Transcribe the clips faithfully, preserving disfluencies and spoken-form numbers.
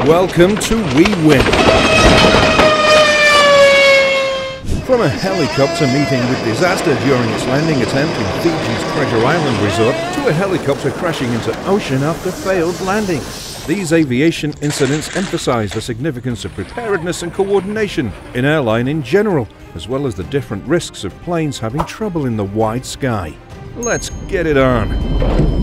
Welcome to WEWIN. From a helicopter meeting with disaster during its landing attempt in Fiji's Treasure Island resort to a helicopter crashing into ocean after failed landing. These aviation incidents emphasize the significance of preparedness and coordination in airline in general, as well as the different risks of planes having trouble in the wide sky. Let's get it on.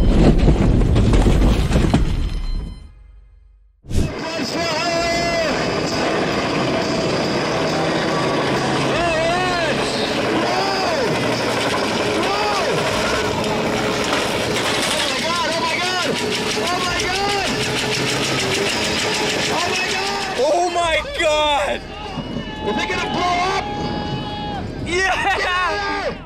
Oh my God! Is it gonna blow up? Yeah!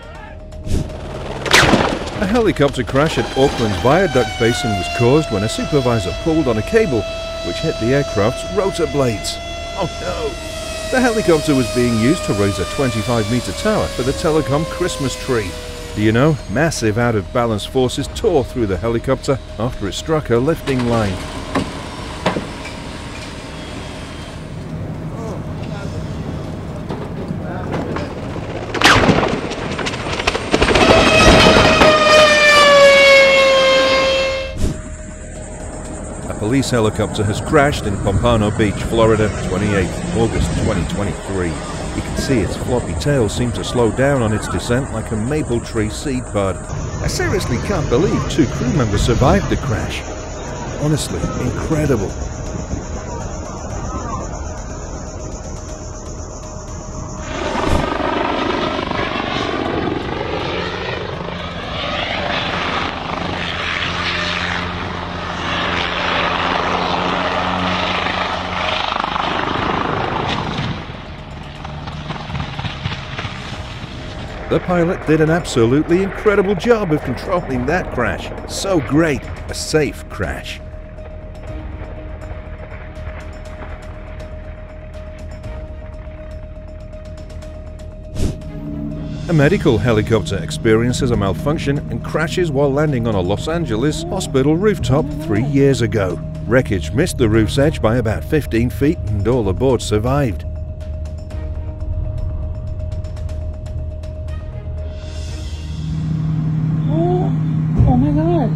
A helicopter crash at Auckland's Viaduct Basin was caused when a supervisor pulled on a cable which hit the aircraft's rotor blades. Oh no! The helicopter was being used to raise a twenty-five meter tower for the telecom Christmas tree. Do you know, massive out-of-balance forces tore through the helicopter after it struck a lifting line. A police helicopter has crashed in Pompano Beach, Florida, twenty-eighth of August twenty twenty-three. You can see its floppy tail seem to slow down on its descent like a maple tree seed pod. I seriously can't believe two crew members survived the crash. Honestly, incredible. The pilot did an absolutely incredible job of controlling that crash. So great, a safe crash. A medical helicopter experiences a malfunction and crashes while landing on a Los Angeles hospital rooftop three years ago. Wreckage missed the roof's edge by about fifteen feet and all aboard survived. Oh my God.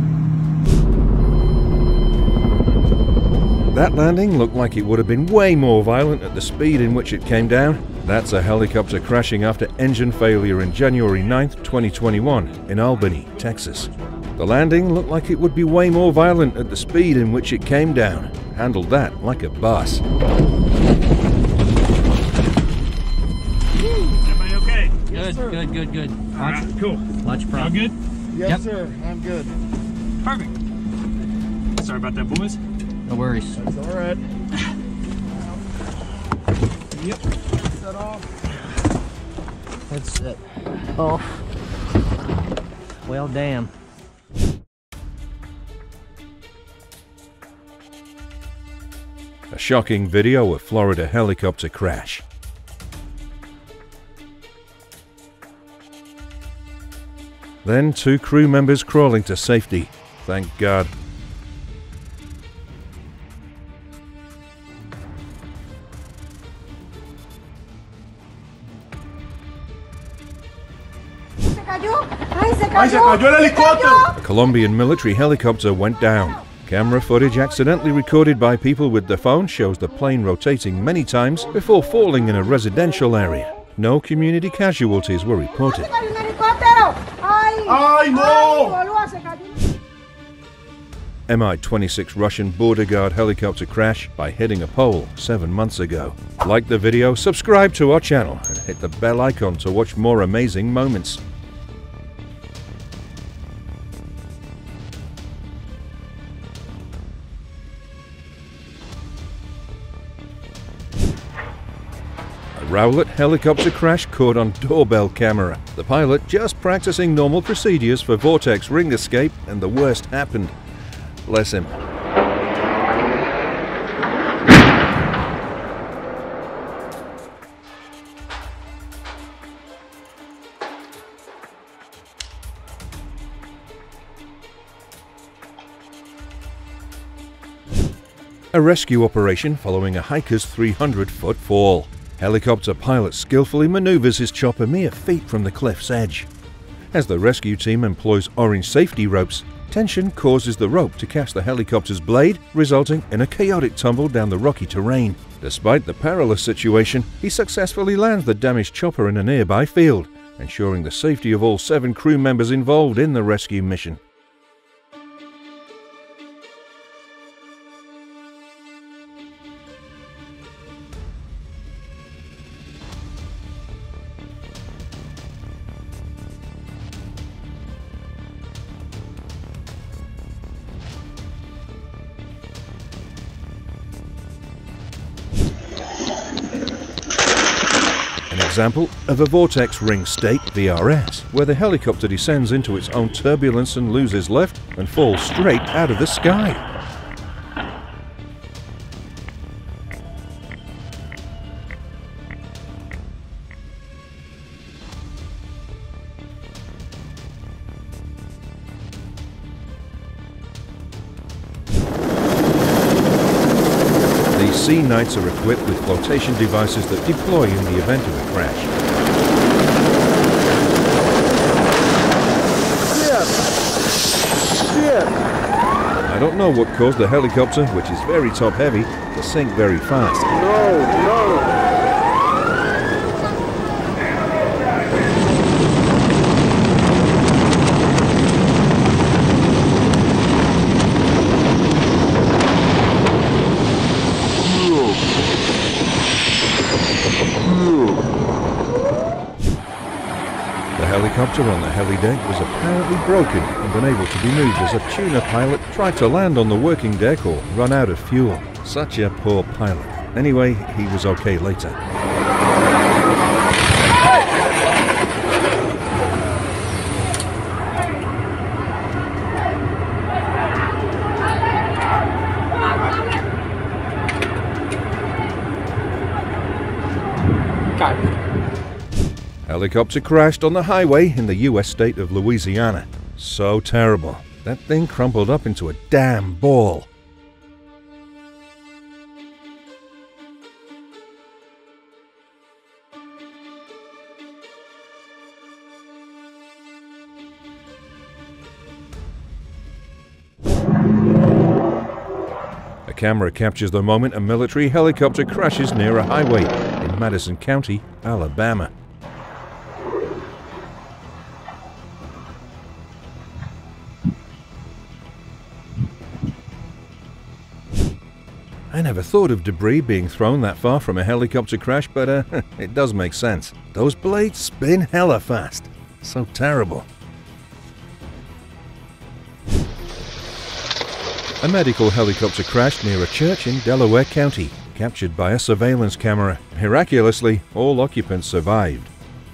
That landing looked like it would have been way more violent at the speed in which it came down. That's a helicopter crashing after engine failure in January ninth, twenty twenty-one in Albany, Texas. The landing looked like it would be way more violent at the speed in which it came down. Handled that like a boss. Everybody okay? Good, good, good, good. All right, cool. Watch your prop. All good? Yes, Yep. sir. I'm good. Perfect. Sorry about that, boys. No worries. That's all right. Yep. Set off. That's it. Oh. Well, damn. A shocking video of Florida helicopter crash. Then two crew members crawling to safety. Thank God. ¡Ay, se cayó el helicóptero! A Colombian military helicopter went down. Camera footage accidentally recorded by people with the phone shows the plane rotating many times before falling in a residential area. No community casualties were reported. ¡Ay, no! M I twenty-six Russian border guard helicopter crash by hitting a pole seven months ago. Like the video, subscribe to our channel, and hit the bell icon to watch more amazing moments. A Rowlett helicopter crash caught on doorbell camera. The pilot just practicing normal procedures for vortex ring escape, and the worst happened. Bless him. A rescue operation following a hiker's three hundred foot fall. Helicopter pilot skillfully maneuvers his chopper mere feet from the cliff's edge. As the rescue team employs orange safety ropes, tension causes the rope to catch the helicopter's blade, resulting in a chaotic tumble down the rocky terrain. Despite the perilous situation, he successfully lands the damaged chopper in a nearby field, ensuring the safety of all seven crew members involved in the rescue mission. An example of a vortex ring state V R S, where the helicopter descends into its own turbulence and loses lift and falls straight out of the sky. These Sea Knights are equipped with flotation devices that deploy in the event of a crash. Shit! Shit! I don't know what caused the helicopter, which is very top heavy, to sink very fast. No, no! The helicopter on the heli deck was apparently broken and unable to be moved as a tuna pilot tried to land on the working deck or run out of fuel. Such a poor pilot. Anyway, he was okay later. Helicopter crashed on the highway in the U S state of Louisiana. So terrible. That thing crumpled up into a damn ball. A camera captures the moment a military helicopter crashes near a highway in Madison County, Alabama. I never thought of debris being thrown that far from a helicopter crash, but uh, it does make sense. Those blades spin hella fast. So terrible. A medical helicopter crashed near a church in Delaware County, captured by a surveillance camera. Miraculously, all occupants survived.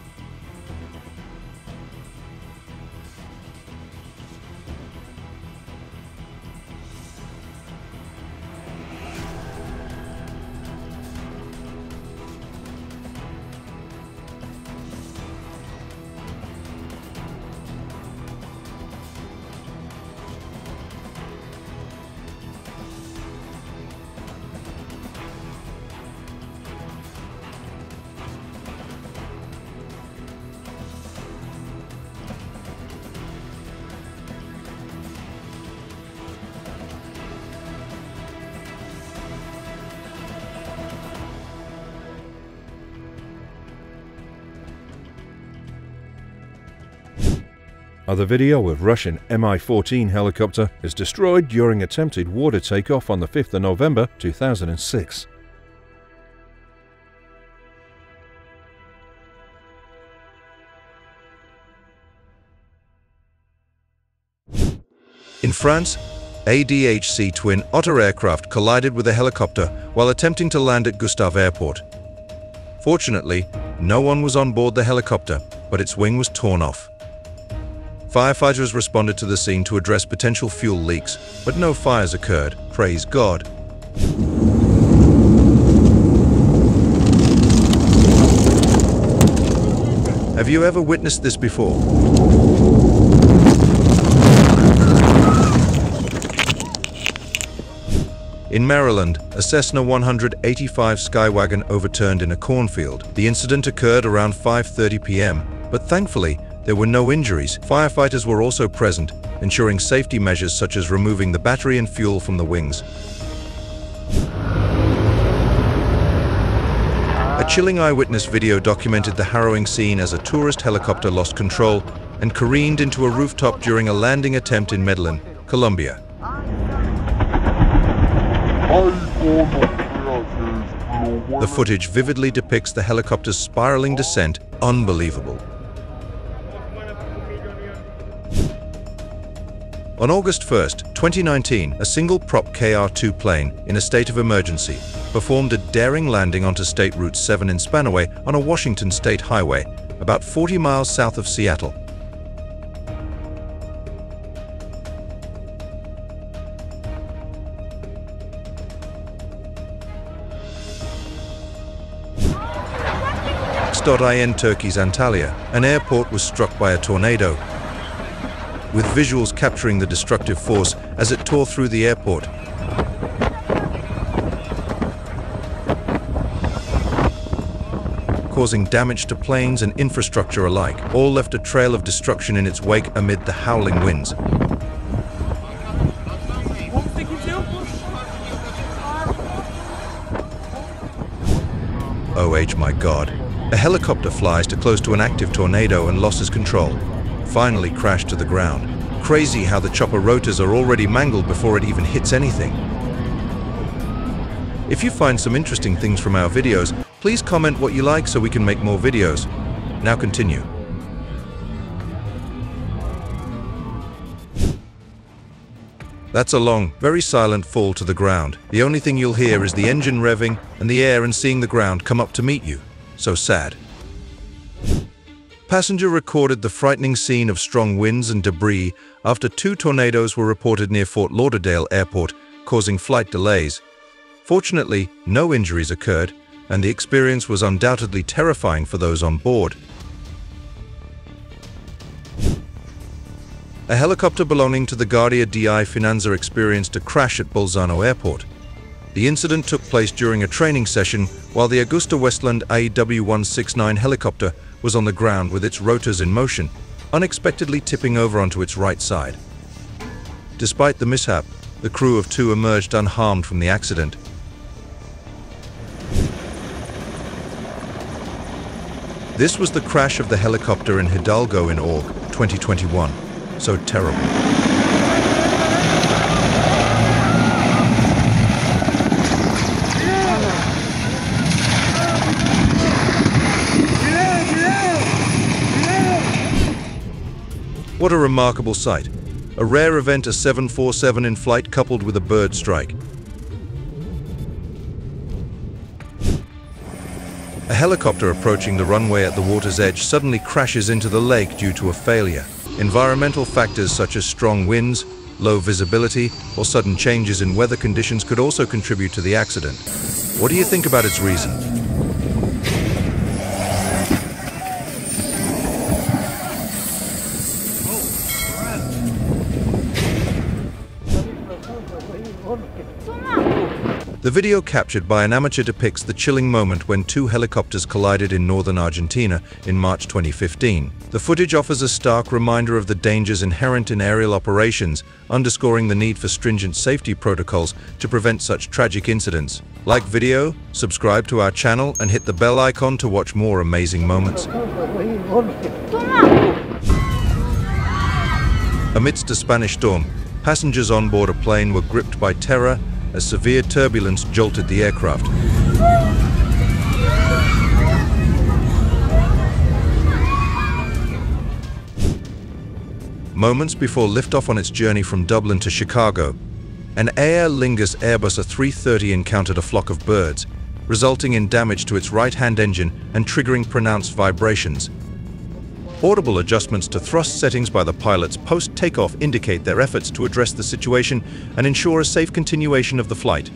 Other video of Russian M I fourteen helicopter is destroyed during attempted water takeoff on the fifth of November two thousand six. In France, A D H C twin Otter aircraft collided with a helicopter while attempting to land at Gustave Airport. Fortunately, no one was on board the helicopter, but its wing was torn off. Firefighters responded to the scene to address potential fuel leaks, but no fires occurred, praise God. Have you ever witnessed this before? In Maryland, a Cessna one eighty-five Skywagon overturned in a cornfield. The incident occurred around five thirty p m, but thankfully, there were no injuries. Firefighters were also present, ensuring safety measures such as removing the battery and fuel from the wings. A chilling eyewitness video documented the harrowing scene as a tourist helicopter lost control and careened into a rooftop during a landing attempt in Medellin, Colombia. The footage vividly depicts the helicopter's spiraling descent. Unbelievable. On August first, twenty nineteen, a single-prop K R two plane, in a state of emergency, performed a daring landing onto State Route seven in Spanaway on a Washington State highway, about forty miles south of Seattle. In Turkey's Antalya, an airport was struck by a tornado, with visuals capturing the destructive force as it tore through the airport. Causing damage to planes and infrastructure alike. All left a trail of destruction in its wake amid the howling winds. Oh H my God. A helicopter flies too close to an active tornado and loses control. Finally crashed to the ground. Crazy how the chopper rotors are already mangled before it even hits anything. If you find some interesting things from our videos, please comment what you like so we can make more videos. Now continue. That's a long, very silent fall to the ground. The only thing you'll hear is the engine revving and the air and seeing the ground come up to meet you. So sad. Passenger recorded the frightening scene of strong winds and debris after two tornadoes were reported near Fort Lauderdale Airport, causing flight delays. Fortunately, no injuries occurred, and the experience was undoubtedly terrifying for those on board. A helicopter belonging to the Guardia di Finanza experienced a crash at Bolzano Airport. The incident took place during a training session while the Augusta Westland A W one sixty-nine helicopter was on the ground with its rotors in motion, unexpectedly tipping over onto its right side. Despite the mishap, the crew of two emerged unharmed from the accident. This was the crash of the helicopter in Hidalgo in August twenty twenty-one. So terrible. What a remarkable sight. A rare event, a seven forty-seven in flight coupled with a bird strike. A helicopter approaching the runway at the water's edge suddenly crashes into the lake due to a failure. Environmental factors such as strong winds, low visibility, or sudden changes in weather conditions could also contribute to the accident. What do you think about its reason? The video captured by an amateur depicts the chilling moment when two helicopters collided in northern Argentina in March twenty fifteen. The footage offers a stark reminder of the dangers inherent in aerial operations, underscoring the need for stringent safety protocols to prevent such tragic incidents. Like video, subscribe to our channel, and hit the bell icon to watch more amazing moments. Amidst a Spanish storm, passengers on board a plane were gripped by terror as severe turbulence jolted the aircraft. Moments before liftoff on its journey from Dublin to Chicago, an Aer Lingus Airbus A three thirty encountered a flock of birds, resulting in damage to its right-hand engine and triggering pronounced vibrations. Audible adjustments to thrust settings by the pilots post-takeoff indicate their efforts to address the situation and ensure a safe continuation of the flight.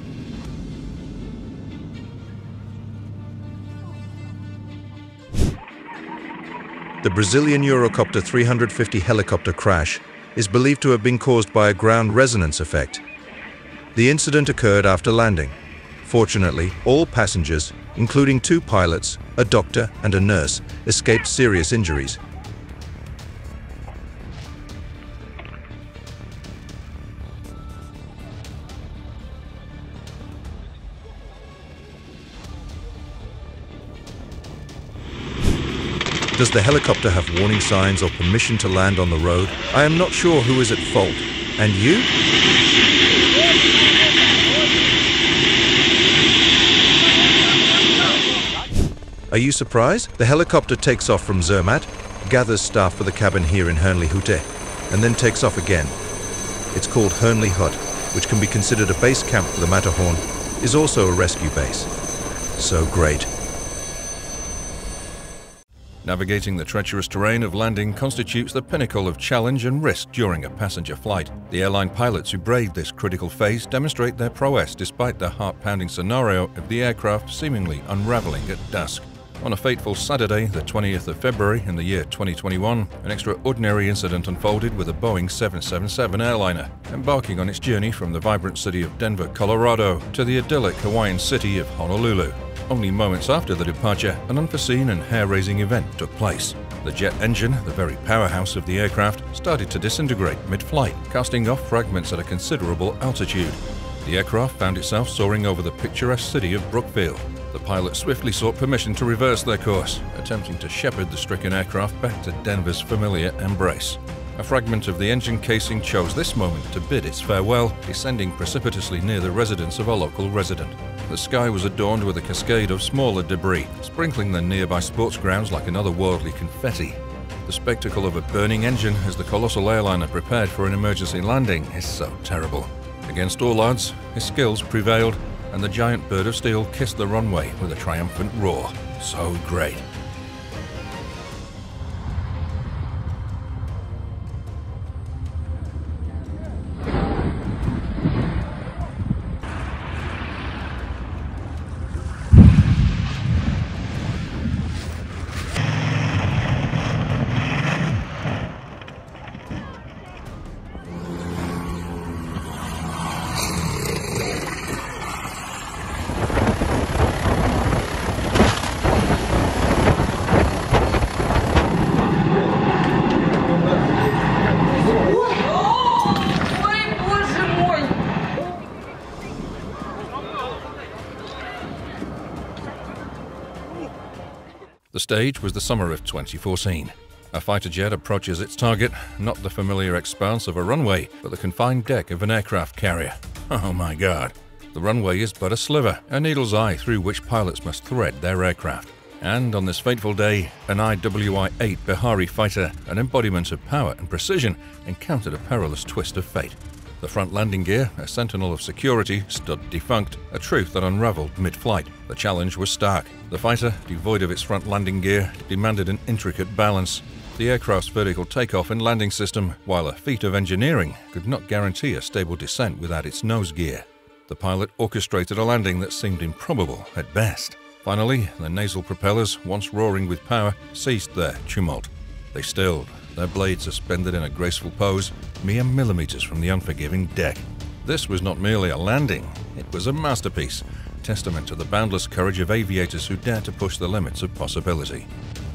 The Brazilian Eurocopter three fifty helicopter crash is believed to have been caused by a ground resonance effect. The incident occurred after landing. Fortunately, all passengers, including two pilots, a doctor and a nurse, escaped serious injuries. Does the helicopter have warning signs or permission to land on the road? I am not sure who is at fault. And you? Are you surprised? The helicopter takes off from Zermatt, gathers staff for the cabin here in Hernley-Hute, and then takes off again. It's called Hernley Hut, which can be considered a base camp for the Matterhorn, is also a rescue base. So great. Navigating the treacherous terrain of landing constitutes the pinnacle of challenge and risk during a passenger flight. The airline pilots who braved this critical phase demonstrate their prowess despite the heart-pounding scenario of the aircraft seemingly unraveling at dusk. On a fateful Saturday, the twentieth of February in the year twenty twenty-one, an extraordinary incident unfolded with a Boeing seven seventy-seven airliner, embarking on its journey from the vibrant city of Denver, Colorado, to the idyllic Hawaiian city of Honolulu. Only moments after the departure, an unforeseen and hair-raising event took place. The jet engine, the very powerhouse of the aircraft, started to disintegrate mid-flight, casting off fragments at a considerable altitude. The aircraft found itself soaring over the picturesque city of Brookfield. The pilot swiftly sought permission to reverse their course, attempting to shepherd the stricken aircraft back to Denver's familiar embrace. A fragment of the engine casing chose this moment to bid its farewell, descending precipitously near the residence of a local resident. The sky was adorned with a cascade of smaller debris, sprinkling the nearby sports grounds like another otherworldly confetti. The spectacle of a burning engine as the colossal airliner prepared for an emergency landing is so terrible. Against all odds, his skills prevailed, and the giant bird of steel kissed the runway with a triumphant roar. So great. The stage was the summer of twenty fourteen. A fighter jet approaches its target, not the familiar expanse of a runway, but the confined deck of an aircraft carrier. Oh my God. The runway is but a sliver, a needle's eye through which pilots must thread their aircraft. And on this fateful day, an I W I eight Bihari fighter, an embodiment of power and precision, encountered a perilous twist of fate. The front landing gear, a sentinel of security, stood defunct, a truth that unraveled mid-flight. The challenge was stark. The fighter, devoid of its front landing gear, demanded an intricate balance. The aircraft's vertical takeoff and landing system, while a feat of engineering, could not guarantee a stable descent without its nose gear. The pilot orchestrated a landing that seemed improbable at best. Finally, the nasal propellers, once roaring with power, ceased their tumult. They stilled, their blades suspended in a graceful pose, mere millimeters from the unforgiving deck. This was not merely a landing, it was a masterpiece, testament to the boundless courage of aviators who dare to push the limits of possibility.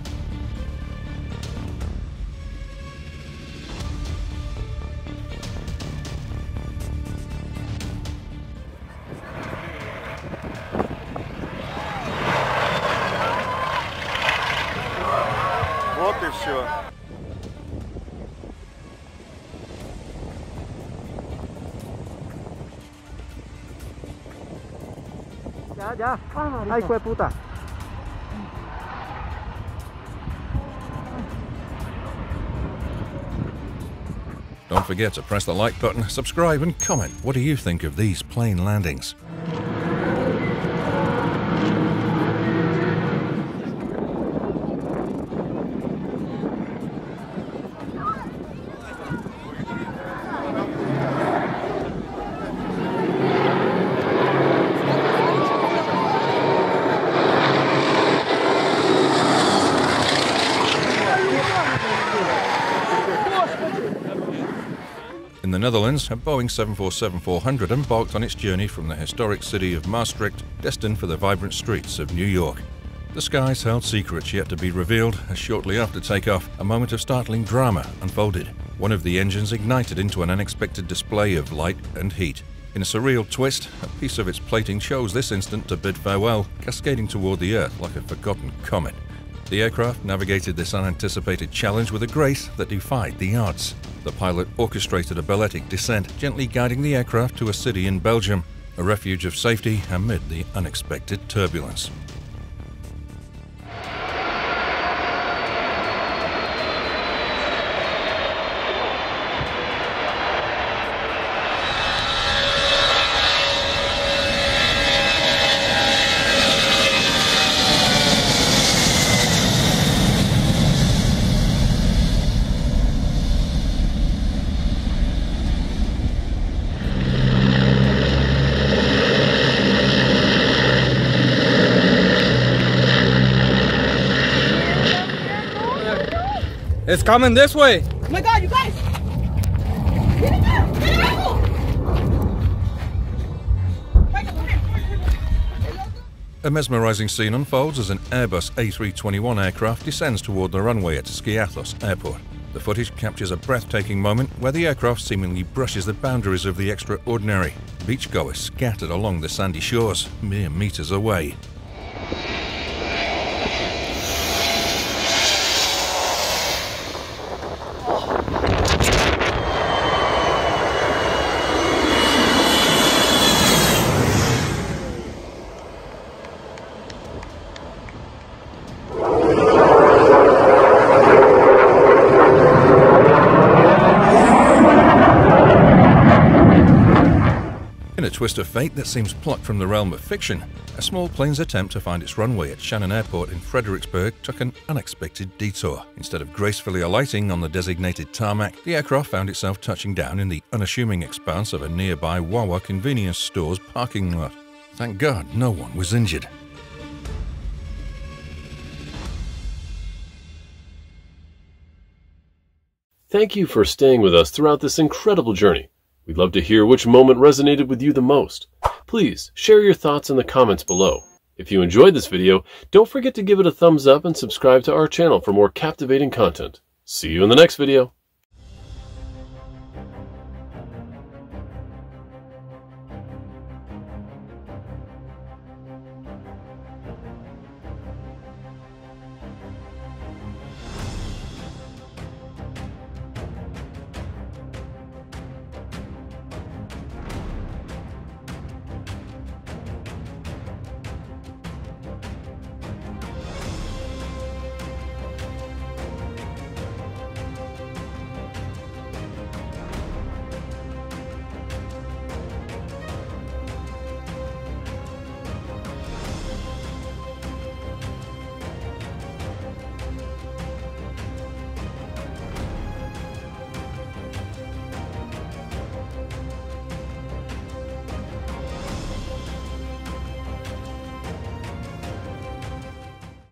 Вот и все. Ya, ya. Ay, fue puta. Don't forget to press the like button, subscribe and comment. What do you think of these plane landings? In the Netherlands, Netherlands, a Boeing seven forty-seven four hundred embarked on its journey from the historic city of Maastricht, destined for the vibrant streets of New York. The skies held secrets yet to be revealed, as shortly after takeoff, a moment of startling drama unfolded. One of the engines ignited into an unexpected display of light and heat. In a surreal twist, a piece of its plating chose this instant to bid farewell, cascading toward the Earth like a forgotten comet. The aircraft navigated this unanticipated challenge with a grace that defied the odds. The pilot orchestrated a balletic descent, gently guiding the aircraft to a city in Belgium, a refuge of safety amid the unexpected turbulence. It's coming this way. Oh my God, you guys! Get it down! Get it out! A mesmerizing scene unfolds as an Airbus A three twenty-one aircraft descends toward the runway at Skiathos Airport. The footage captures a breathtaking moment where the aircraft seemingly brushes the boundaries of the extraordinary. Beachgoers scattered along the sandy shores, mere meters away. In a twist of fate that seems plucked from the realm of fiction, a small plane's attempt to find its runway at Shannon Airport in Fredericksburg took an unexpected detour. Instead of gracefully alighting on the designated tarmac, the aircraft found itself touching down in the unassuming expanse of a nearby Wawa convenience store's parking lot. Thank God no one was injured. Thank you for staying with us throughout this incredible journey. We'd love to hear which moment resonated with you the most. Please share your thoughts in the comments below. If you enjoyed this video, don't forget to give it a thumbs up and subscribe to our channel for more captivating content. See you in the next video.